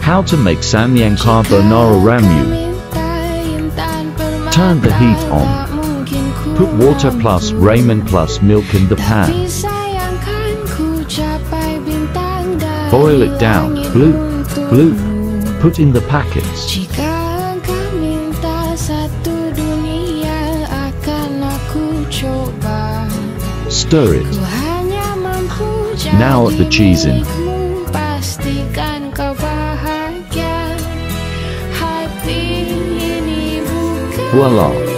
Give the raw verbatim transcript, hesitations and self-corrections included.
How to make Samyang Carbonara Ramen. Turn the heat on. Put water plus ramen plus milk in the pan. Boil it down. Bloop, bloop. Put in the packets. Stir it. Now add the cheese in. Voila!